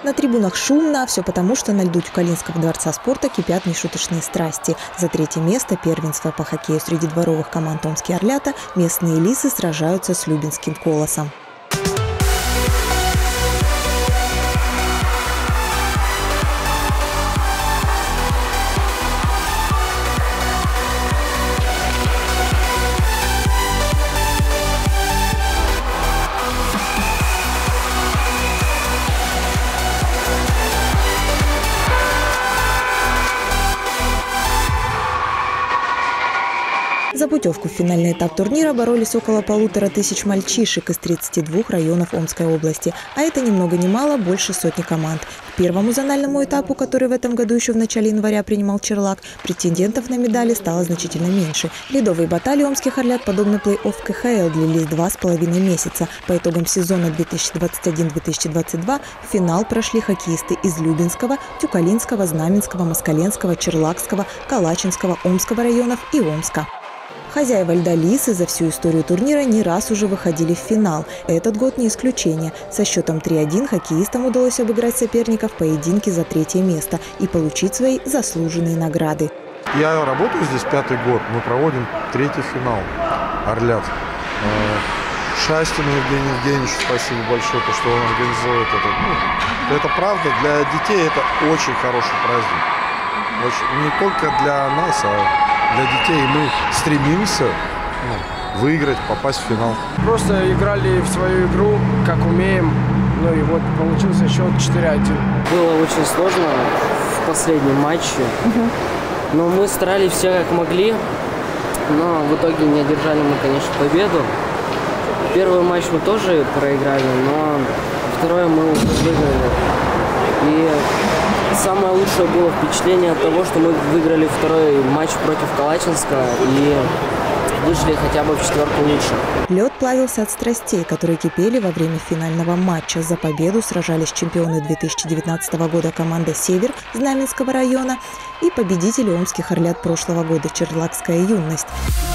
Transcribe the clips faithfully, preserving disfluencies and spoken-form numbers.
На трибунах шумно, а все потому, что на льду Тюкалинского дворца спорта кипят нешуточные страсти. За третье место первенства по хоккею среди дворовых команд «Омские Орлята» местные лисы сражаются с Любинским «Колосом». За путевку в финальный этап турнира боролись около полутора тысяч мальчишек из тридцати двух районов Омской области. А это ни много ни мало больше сотни команд. К первому зональному этапу, который в этом году еще в начале января принимал Черлак, претендентов на медали стало значительно меньше. Ледовые баталии омских орлят, подобно плей-офф ка ха эл, длились два с половиной месяца. По итогам сезона две тысячи двадцать один — две тысячи двадцать два в финал прошли хоккеисты из Любинского, Тюкалинского, Знаменского, Москаленского, Черлакского, Калачинского, Омского районов и Омска. Хозяева льда «Лисы» за всю историю турнира не раз уже выходили в финал. Этот год не исключение. Со счетом три один хоккеистам удалось обыграть соперников в поединке за третье место и получить свои заслуженные награды. Я работаю здесь пятый год. Мы проводим третий финал «Орлят». Шастину Евгению Евгеньевичу спасибо большое, то, что он организует это. Ну, это правда, для детей это очень хороший праздник. Очень, не только для нас, а для детей. Мы стремимся ну, выиграть, попасть в финал. Просто играли в свою игру, как умеем. Ну и вот получился счет четыре один. Было очень сложно в последнем матче. Угу. Но мы старались все как могли. Но в итоге не одержали мы, конечно, победу. Первый матч мы тоже проиграли, но второй мы уже выиграли. И самое лучшее было впечатление от того, что мы выиграли второй матч против Калачинска и вышли хотя бы в четверку лучше. Лед плавился от страстей, которые кипели во время финального матча. За победу сражались чемпионы две тысячи девятнадцатого года команда «Север» Знаменского района и победители омских орлят прошлого года «Черлакская юность».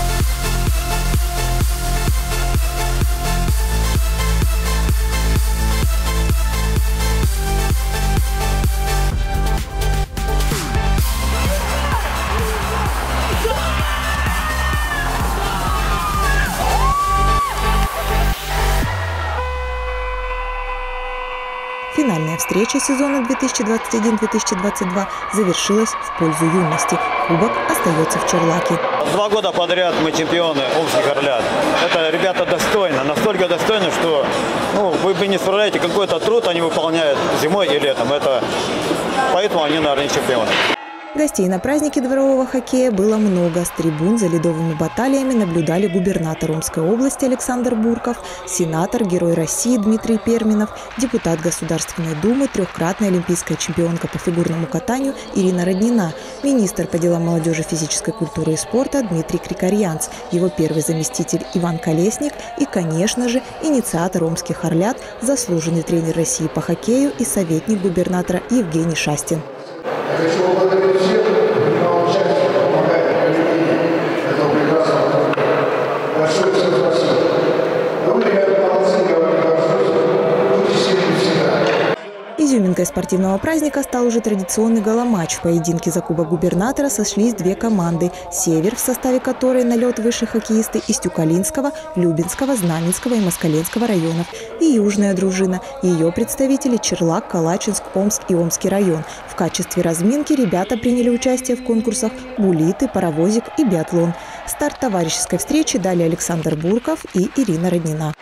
Финальная встреча сезона две тысячи двадцать один — две тысячи двадцать два завершилась в пользу юности. Кубок остается в Черлаке. Два года подряд мы чемпионы Омских Орлят. Это ребята достойны, настолько достойны, что ну, вы не справляете, какой-то труд они выполняют зимой и летом. Это поэтому они, наверное, чемпионы. Гостей на празднике дворового хоккея было много. С трибун за ледовыми баталиями наблюдали губернатор Омской области Александр Бурков, сенатор, герой России Дмитрий Перминов, депутат Государственной Думы, трехкратная олимпийская чемпионка по фигурному катанию Ирина Роднина, министр по делам молодежи, физической культуры и спорта Дмитрий Крикарьянц, его первый заместитель Иван Колесник и, конечно же, инициатор омских орлят, заслуженный тренер России по хоккею и советник губернатора Евгений Шастин. Я хочу поблагодарить всех, кто принимал участие, помогает в проведении этого прекрасного турнира. Большое всем спасибо. Но вы, ребята, молодцы, я вам не горжусь. Будьте сильны всегда. Изюминкой спортивного праздника стал уже традиционный галоматч. В поединке за кубок губернатора сошлись две команды. «Север», в составе которой на лед вышли хоккеисты из Тюкалинского, Любинского, Знаменского и Москаленского районов. И южная дружина. Ее представители Черлак, Калачинск, Омск и Омский район. В качестве разминки ребята приняли участие в конкурсах «Булиты», «Паровозик» и «Биатлон». Старт товарищеской встречи дали Александр Бурков и Ирина Роднина.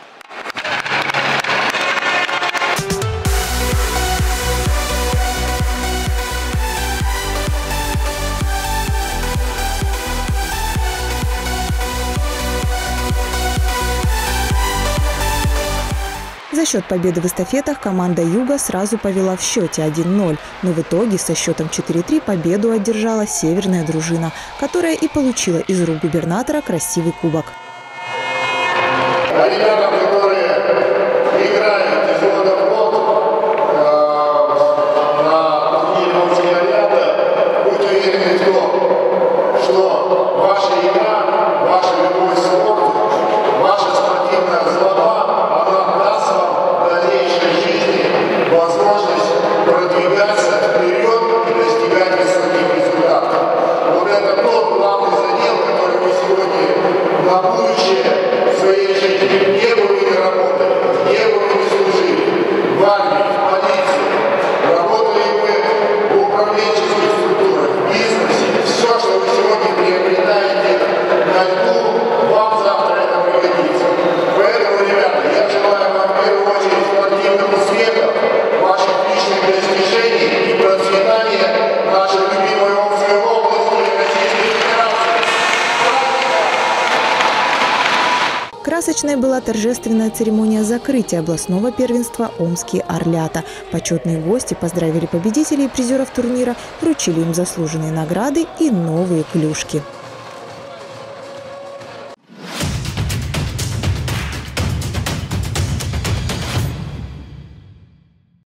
За счет победы в эстафетах команда «Юга» сразу повела в счете один ноль. Но в итоге со счетом четыре три победу одержала северная дружина, которая и получила из рук губернатора красивый кубок. Ребятам, которые играют из года в год на турнире «Омские Орлята», будьте уверены в том, что ваша игра, ваша любовь к спорту, ваша спортивная злоба, она даст вам в дальнейшей жизни возможность Красочной была торжественная церемония закрытия областного первенства «Омские Орлята». Почетные гости поздравили победителей и призеров турнира, вручили им заслуженные награды и новые клюшки.